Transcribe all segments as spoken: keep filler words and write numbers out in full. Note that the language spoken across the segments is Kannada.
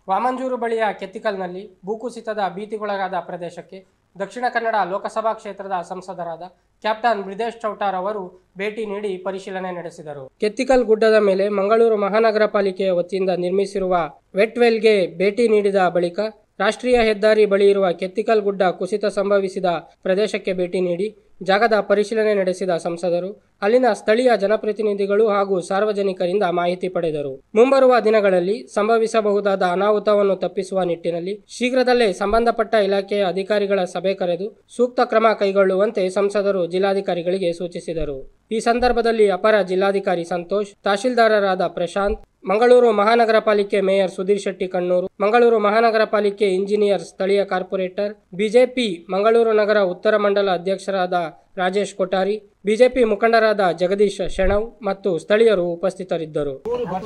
ವಾಮಂಜೂರು ಬಳಿಯ ಕೆತ್ತಿಕಲ್ನಲ್ಲಿ ಭೂಕುಸಿತದ ಭೀತಿಗೊಳಗಾದ ಪ್ರದೇಶಕ್ಕೆ ದಕ್ಷಿಣ ಕನ್ನಡ ಲೋಕಸಭಾ ಕ್ಷೇತ್ರದ ಸಂಸದರಾದ ಕ್ಯಾಪ್ಟನ್ ಬ್ರಿಜೇಶ್ ಚೌಟಾರ್ ಅವರು ಭೇಟಿ ನೀಡಿ ಪರಿಶೀಲನೆ ನಡೆಸಿದರು. ಕೆತ್ತಿಕಲ್ ಗುಡ್ಡದ ಮೇಲೆ ಮಂಗಳೂರು ಮಹಾನಗರ ಪಾಲಿಕೆಯ ವತಿಯಿಂದ ನಿರ್ಮಿಸಿರುವ ವೆಟ್ವೆಲ್ಗೆ ಭೇಟಿ ನೀಡಿದ ಬಳಿಕ ರಾಷ್ಟ್ರೀಯ ಹೆದ್ದಾರಿ ಬಳಿ ಇರುವ ಕೆತ್ತಿಕಲ್ ಗುಡ್ಡ ಕುಸಿತ ಸಂಭವಿಸಿದ ಪ್ರದೇಶಕ್ಕೆ ಭೇಟಿ ನೀಡಿ ಜಾಗದ ಪರಿಶೀಲನೆ ನಡೆಸಿದ ಸಂಸದರು ಅಲ್ಲಿನ ಸ್ಥಳೀಯ ಜನಪ್ರತಿನಿಧಿಗಳು ಹಾಗೂ ಸಾರ್ವಜನಿಕರಿಂದ ಮಾಹಿತಿ ಪಡೆದರು. ಮುಂಬರುವ ದಿನಗಳಲ್ಲಿ ಸಂಭವಿಸಬಹುದಾದ ಅನಾಹುತವನ್ನು ತಪ್ಪಿಸುವ ನಿಟ್ಟಿನಲ್ಲಿ ಶೀಘ್ರದಲ್ಲೇ ಸಂಬಂಧಪಟ್ಟ ಇಲಾಖೆಯ ಅಧಿಕಾರಿಗಳ ಸಭೆ ಕರೆದು ಸೂಕ್ತ ಕ್ರಮ ಕೈಗೊಳ್ಳುವಂತೆ ಸಂಸದರು ಜಿಲ್ಲಾಧಿಕಾರಿಗಳಿಗೆ ಸೂಚಿಸಿದರು. ಈ ಸಂದರ್ಭದಲ್ಲಿ ಅಪರ ಜಿಲ್ಲಾಧಿಕಾರಿ ಸಂತೋಷ್, ತಹಶೀಲ್ದಾರರಾದ ಪ್ರಶಾಂತ್, ಮಂಗಳೂರು ಮಹಾನಗರ ಪಾಲಿಕೆ ಮೇಯರ್ ಸುಧೀರ್ ಶೆಟ್ಟಿ ಕಣ್ಣೂರು, ಮಂಗಳೂರು ಮಹಾನಗರ ಪಾಲಿಕೆ ಇಂಜಿನಿಯರ್, ಸ್ಥಳೀಯ ಕಾರ್ಪೊರೇಟರ್, ಬಿಜೆಪಿ ಮಂಗಳೂರು ನಗರ ಉತ್ತರ ಮಂಡಲ ಅಧ್ಯಕ್ಷರಾದ ರಾಜೇಶ್ ಕೊಠಾರಿ, ಬಿಜೆಪಿ ಮುಖಂಡರಾದ ಜಗದೀಶ್ ಶೆಣವ್ ಮತ್ತು ಸ್ಥಳೀಯರು ಉಪಸ್ಥಿತರಿದ್ದರು.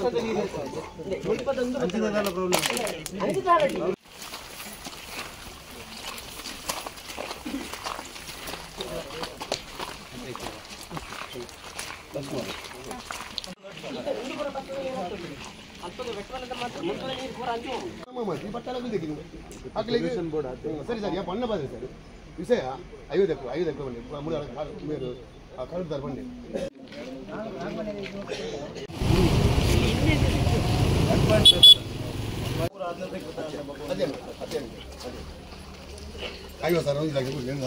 ಸರಿ ಸರ್ ಪಣ್ಣ ಬಂದ್ರಿ ಸರ್ ವಿಷಯ ಐವತ್ತು ಎಕರೆ ಐದು ಎಕರೆ ಬನ್ನಿ ಮೂರು ಕರೆಕ್ಟಾರ್ ಬನ್ನಿ ಅದೇ ಅದೇ ಐವತ್ತು ಸರ್